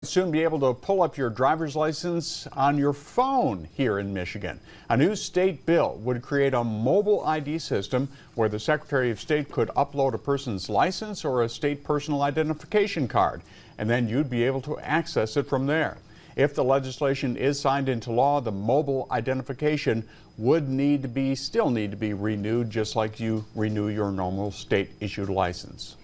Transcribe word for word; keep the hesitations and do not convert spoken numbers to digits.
Soon be able to pull up your driver's license on your phone here in Michigan. A new state bill would create a mobile I D system where the Secretary of State could upload a person's license or a state personal identification card, and then you'd be able to access it from there. If the legislation is signed into law, the mobile identification would need to be, still need to be renewed, just like you renew your normal state-issued license.